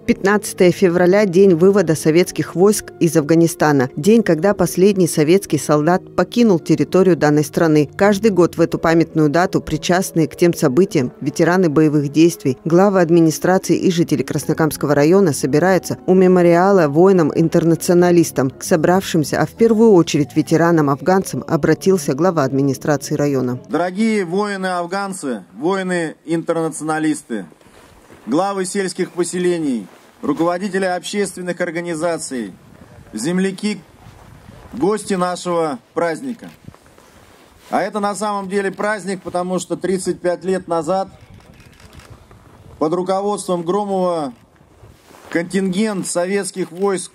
15 февраля – день вывода советских войск из Афганистана. День, когда последний советский солдат покинул территорию данной страны. Каждый год в эту памятную дату причастные к тем событиям ветераны боевых действий, главы администрации и жители Краснокамского района собираются у мемориала воинам-интернационалистам. К собравшимся, а в первую очередь ветеранам-афганцам, обратился глава администрации района. Дорогие воины-афганцы, воины-интернационалисты, главы сельских поселений, руководители общественных организаций, земляки, гости нашего праздника. А это на самом деле праздник, потому что 35 лет назад под руководством Громова контингент советских войск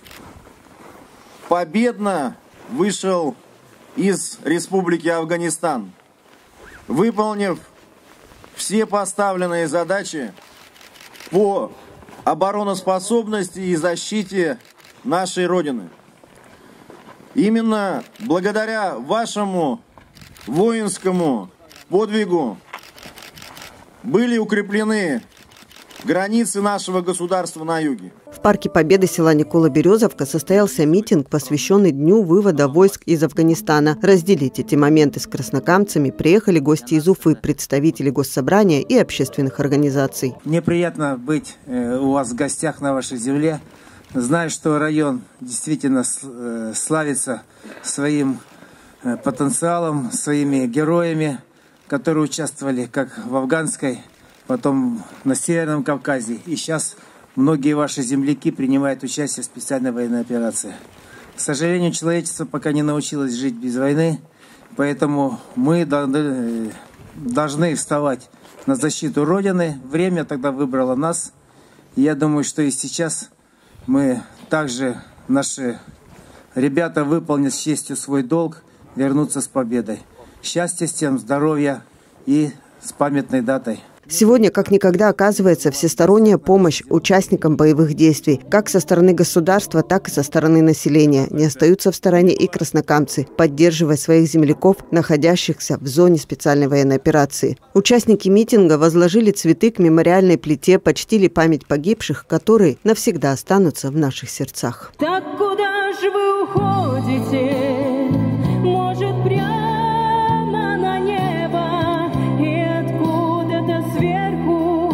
победно вышел из Республики Афганистан, выполнив все поставленные задачи по обороноспособности и защите нашей Родины. Именно благодаря вашему воинскому подвигу были укреплены границы нашего государства на юге. В парке Победы села Никола-Березовка состоялся митинг, посвященный Дню вывода войск из Афганистана. Разделить эти моменты с краснокамцами приехали гости из Уфы, представители госсобрания и общественных организаций. Мне приятно быть у вас в гостях на вашей земле. Знаю, что район действительно славится своим потенциалом, своими героями, которые участвовали как в афганской, потом на Северном Кавказе. И сейчас многие ваши земляки принимают участие в специальной военной операции. К сожалению, человечество пока не научилось жить без войны, поэтому мы должны вставать на защиту Родины. Время тогда выбрало нас. Я думаю, что и сейчас мы также, наши ребята, выполнят с честью свой долг, вернуться с победой. Счастья всем, здоровья и с памятной датой. Сегодня, как никогда, оказывается всесторонняя помощь участникам боевых действий. Как со стороны государства, так и со стороны населения. Не остаются в стороне и краснокамцы, поддерживая своих земляков, находящихся в зоне специальной военной операции. Участники митинга возложили цветы к мемориальной плите, почтили память погибших, которые навсегда останутся в наших сердцах. Так куда же вы уходите? Может, прямо на небо, и откуда-то сверху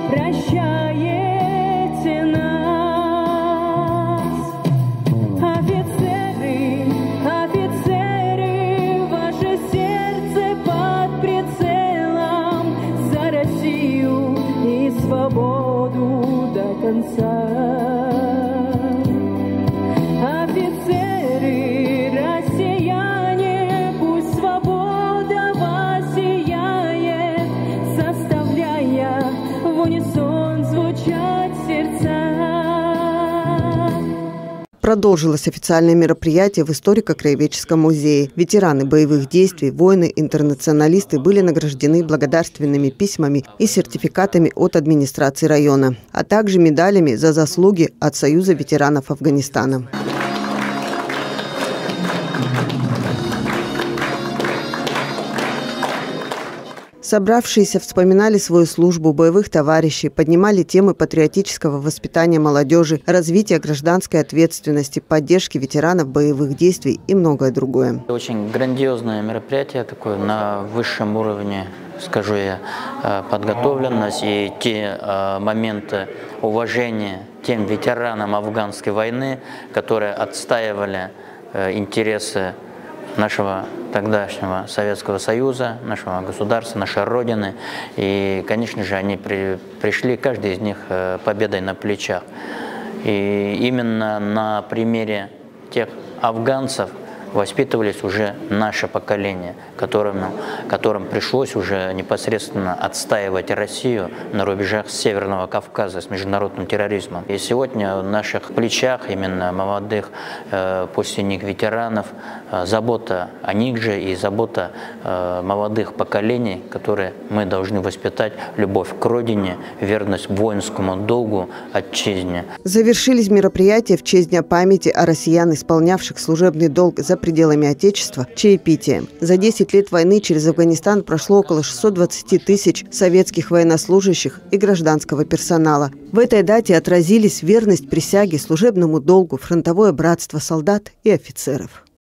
прощаете нас. Офицеры, офицеры, ваше сердце под прицелом за Россию и свободу до конца. Продолжилось официальное мероприятие в историко-краеведческом музее. Ветераны боевых действий, воины-интернационалисты были награждены благодарственными письмами и сертификатами от администрации района, а также медалями за заслуги от Союза ветеранов Афганистана. Собравшиеся вспоминали свою службу, боевых товарищей, поднимали темы патриотического воспитания молодежи, развития гражданской ответственности, поддержки ветеранов боевых действий и многое другое. Очень грандиозное мероприятие такое на высшем уровне, скажу я, подготовленность и те моменты уважения тем ветеранам афганской войны, которые отстаивали интересы нашего тогдашнего Советского Союза, нашего государства, нашей Родины. И, конечно же, они пришли, каждый из них, победой на плечах. И именно на примере тех афганцев воспитывались уже наше поколение, которым пришлось уже непосредственно отстаивать Россию на рубежах Северного Кавказа с международным терроризмом. И сегодня на наших плечах именно молодых, после них ветеранов, забота о них же и забота молодых поколений, которые мы должны воспитать, любовь к родине, верность воинскому долгу, отчизне. Завершились мероприятия в честь Дня памяти о россиян, исполнявших служебный долг за пределами Отечества чаепитием. За 10 лет войны через Афганистан прошло около 620 тысяч советских военнослужащих и гражданского персонала. В этой дате отразились верность присяге, служебному долгу, фронтовое братство солдат и офицеров.